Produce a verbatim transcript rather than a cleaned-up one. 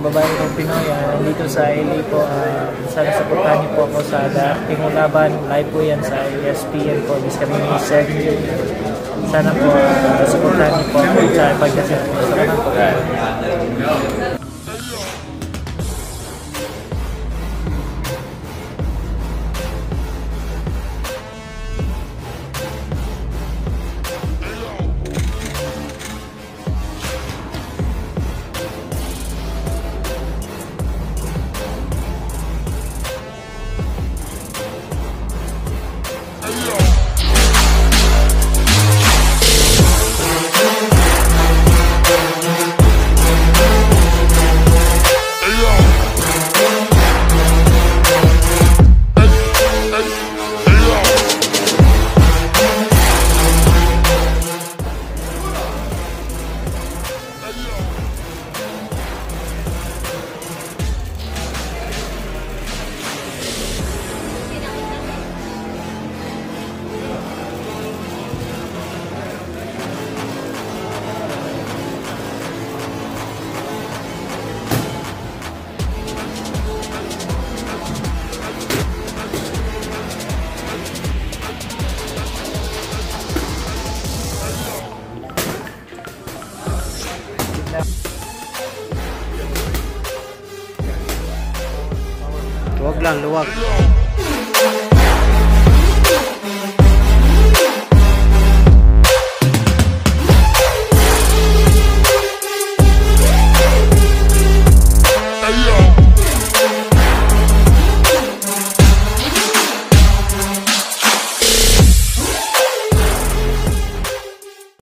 kababayan kong Pinoy, uh, dito sa L A po. Uh, sana supportahan niyo po ako sa dating laban. Live po yan sa E S P N po this coming May. Sana po uh, supportahan niyo po ako sa pagkasya. Salamat po. Huwag lang, luwag.